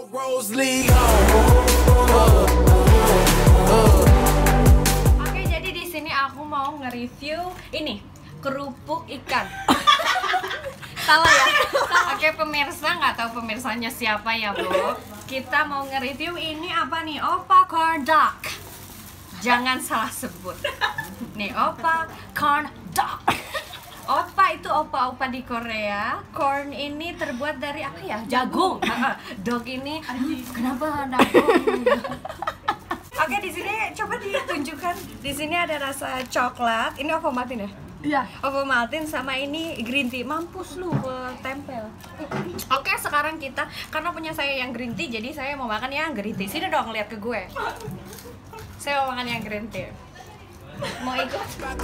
Oke, jadi di sini aku mau nge-review ini kerupuk ikan. Salah ya? Oke, pemirsa, nggak tahu pemirsanya siapa ya, Bu. Kita mau nge-review ini apa nih? Oppa corn dog. Jangan salah sebut. Nih, Oppa corn dog. Oppa itu opa-opa di Korea. Corn ini terbuat dari apa ya? Jagung. Dog ini kenapa jagung? Oke, di sini coba ditunjukkan. Di sini ada rasa coklat. Ini Ovomaltine ya? Iya. Ovomaltine sama ini green tea. Mampus lu tempel. Oke, sekarang kita karena punya saya yang green tea, jadi saya mau makan yang green tea. Sini dong lihat ke gue. Saya mau makan yang green tea. Mau ikut?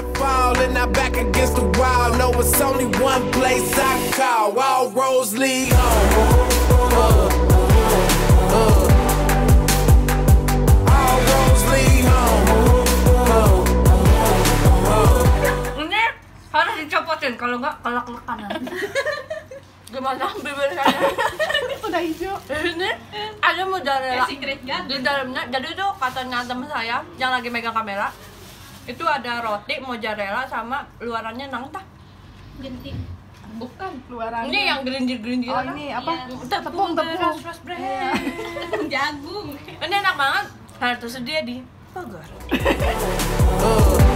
Ini harus dicopotin, kalau enggak kelak-kelakan. Gimana bibir saya? Udah hijau. Ini ada mozzarella Secret kan? di dalamnya. Jadi tuh katanya teman saya yang lagi megang kamera, itu ada roti mozzarella sama luarannya nangtah. Ganti. Bukan. Luarannya. Ini yang gerindir-gerindir. Oh, ini apa? Iya. Tepung. Jagung. Ini enak banget. Harus tersedia di Bogor.